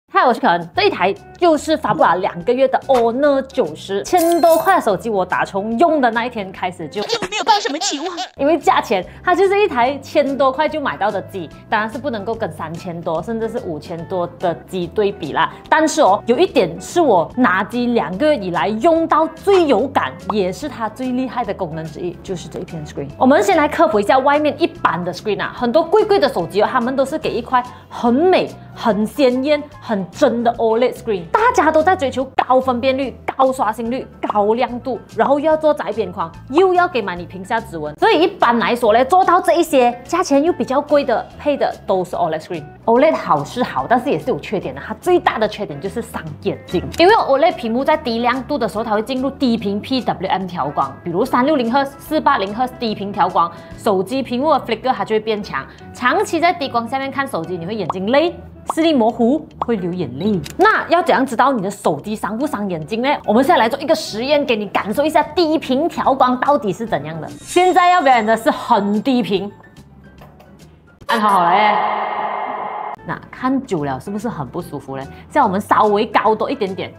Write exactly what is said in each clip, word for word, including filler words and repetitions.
嗨，我是可恩，这一台就是发布了两个月的 Honor 九十，千多块的手机，我打从用的那一天开始就没有抱什么期望， 因为价钱，它就是一台千多块就买到的机，当然是不能够跟三千多甚至是五千多的机对比啦。但是哦，有一点是我拿机两个月以来用到最有感，也是它最厉害的功能之一，就是这一片 screen。我们先来科普一下外面一般的 screen 啊，很多贵贵的手机哦，他们都是给一块很美、很鲜艳、很真的 O L E D screen， 大家都在追求高分辨率、高刷新率、高亮度，然后又要做窄边框，又要给满你屏下指纹，所以一般来说呢，做到这一些，价钱又比较贵的配的都是 O L E D screen。O L E D 好是好，但是也是有缺点的。它最大的缺点就是伤眼睛，因为 O L E D 屏幕在低亮度的时候，它会进入低频 P W M 调光，比如三六零赫兹、四八零赫兹低频调光，手机屏幕的 flicker 它就会变强。长期在低光下面看手机，你会眼睛累。视力模糊，会流眼泪。那要怎样知道你的手机伤不伤眼睛呢？我们现在来做一个实验，给你感受一下低频调光到底是怎样的。现在要表演的是很低频，按好好了耶。那看久了是不是很不舒服呢？现在我们稍微高多一点点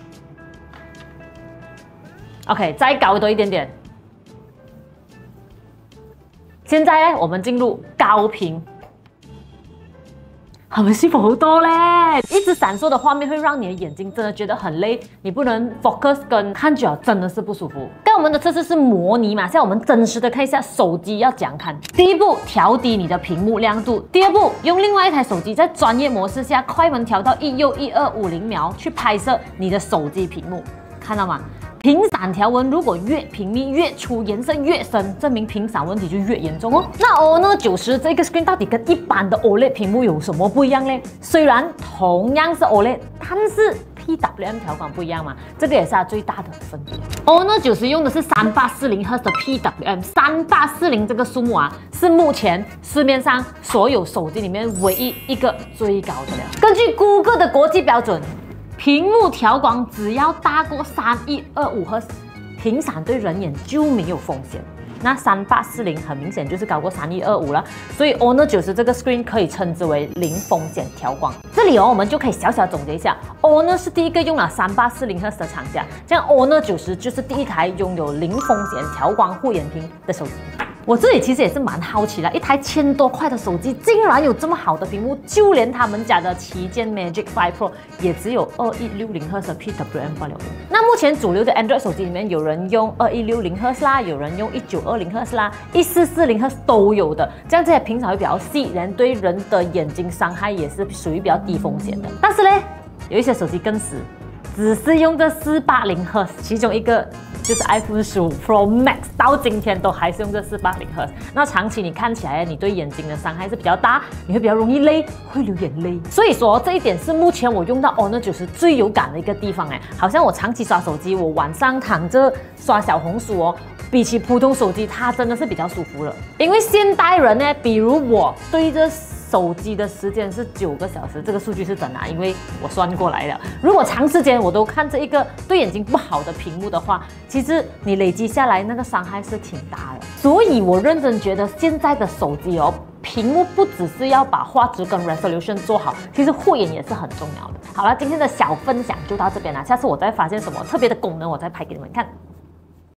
，OK， 再高多一点点。现在呢，我们进入高频。他们幸福好多嘞！一直闪烁的画面会让你的眼睛真的觉得很累，你不能 focus 跟看久了真的是不舒服。但我们的测试是模拟嘛，现在我们真实的看一下手机要怎样看。第一步，调低你的屏幕亮度；第二步，用另外一台手机在专业模式下快门调到一又一二五零秒去拍摄你的手机屏幕，看到吗？屏闪条纹如果越频密、越粗、颜色越深，证明屏闪问题就越严重哦。那 Honor 九十这个 screen 到底跟一般的 O L E D 屏幕有什么不一样呢？虽然同样是 O L E D， 但是 P W M 调光不一样嘛，这个也是它最大的分别。Honor 九十用的是三八四零赫兹的 P W M， 三八四零这个数目啊，是目前市面上所有手机里面唯一一个最高的了。根据谷歌的国际标准。屏幕调光只要大过三一二五赫兹，屏闪对人眼就没有风险。那三八四零很明显就是高过三一二五了，所以 Honor 九十这个 screen 可以称之为零风险调光。这里哦，我们就可以小小总结一下 ，Honor 是第一个用了三八四零赫兹的厂家，这样 Honor 九十就是第一台拥有零风险调光护眼屏的手机。我自己其实也是蛮好奇的，一台千多块的手机竟然有这么好的屏幕，就连他们家的旗舰 Magic 五 Pro 也只有二一六零赫兹的 P W M 罢了。那目前主流的 Android 手机里面，有人用二一六零赫兹啦，有人用一九二零赫兹啦，一四四零赫兹都有的。这样这些屏闪会比较细，人对人的眼睛伤害也是属于比较低风险的。但是呢，有一些手机更死，只是用这四八零赫兹，其中一个。就是 iPhone 十五 Pro Max 到今天都还是用这四八零赫兹，那长期你看起来，你对眼睛的伤害是比较大，你会比较容易累，会流眼泪。所以说这一点是目前我用到 Honor 九十最有感的一个地方哎，好像我长期刷手机，我晚上躺着刷小红书哦，比起普通手机，它真的是比较舒服了。因为现代人呢，比如我对着手机的时间是九个小时，这个数据是真的，因为我算过来了。如果长时间我都看着一个对眼睛不好的屏幕的话，其实你累积下来那个伤害是挺大的。所以我认真觉得现在的手机哦，屏幕不只是要把画质跟 resolution 做好，其实护眼也是很重要的。好了，今天的小分享就到这边了，下次我再发现什么特别的功能，我再拍给你们看。